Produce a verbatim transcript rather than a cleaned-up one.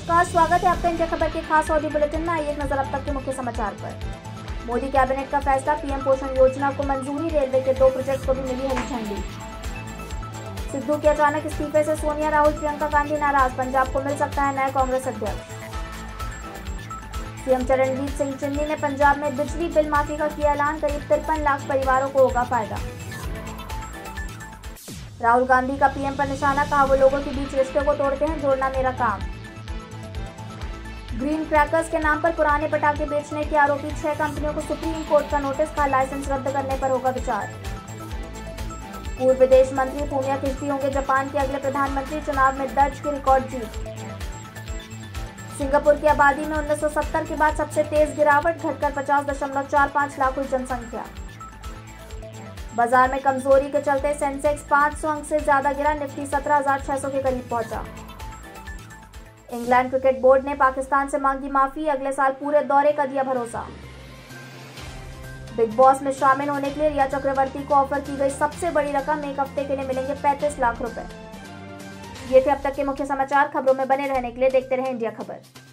नमस्कार, स्वागत है आपका इंडिया खबर के खास ऑडियो बुलेटिन में। आइए एक नजर अब तक के मुख्य समाचार पर। मोदी कैबिनेट का फैसला, पीएम पोषण योजना को मंजूरी, रेलवे के दो प्रोजेक्ट को भी मिली हरी झंडी। सिद्धू के अचानक इस्तीफे से सोनिया, राहुल, प्रियंका गांधी नाराज, पंजाब को मिल सकता है नया कांग्रेस अध्यक्ष। सीएम चरणजीत सिंह चन्नी ने पंजाब में बिजली बिल माफी का किया ऐलान, करीब तिरपन लाख परिवारों को होगा फायदा। राहुल गांधी का पीएम पर निशाना, कहा वो लोगों के बीच रिश्ते को तोड़ते हैं, जोड़ना मेरा काम। ग्रीन क्रैकर्स के नाम पर पुराने पटाखे बेचने के आरोपी छह कंपनियों को सुप्रीम कोर्ट का नोटिस, का लाइसेंस रद्द करने पर होगा विचार। पूर्व विदेश मंत्री फूमिया खिचडी होंगे जापान के अगले प्रधानमंत्री, चुनाव में दर्ज की रिकॉर्ड जीत। सिंगापुर की आबादी में उन्नीस सौ सत्तर के बाद सबसे तेज गिरावट, घटकर पचास दशमलव चार पाँच लाख हुई जनसंख्या। बाजार में कमजोरी के चलते सेंसेक्स पाँच सौ अंक से ज्यादा गिरा, निफ्टी सत्रह हजार छह सौ के करीब पहुंचा। इंग्लैंड क्रिकेट बोर्ड ने पाकिस्तान से मांगी माफी, अगले साल पूरे दौरे का दिया भरोसा। बिग बॉस में शामिल होने के लिए रिया चक्रवर्ती को ऑफर की गई सबसे बड़ी रकम, एक हफ्ते के लिए मिलेंगे पैंतीस लाख रुपए। ये थे अब तक के मुख्य समाचार। खबरों में बने रहने के लिए देखते रहे इंडिया खबर।